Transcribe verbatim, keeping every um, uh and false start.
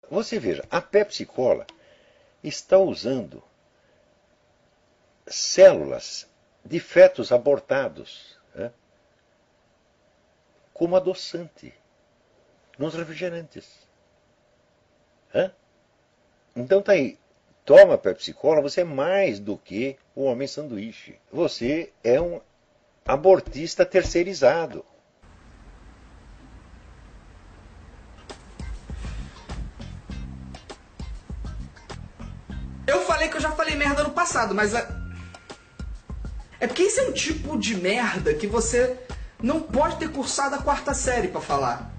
Você veja, a Pepsi Cola está usando células de fetos abortados, né, como adoçante nos refrigerantes. Hã? Então tá aí, toma Pepsi Cola, você é mais do que um homem sanduíche. Você é um abortista terceirizado. Eu falei que eu já falei merda no passado, mas... A... É porque esse é um tipo de merda que você não pode ter cursado a quarta série pra falar.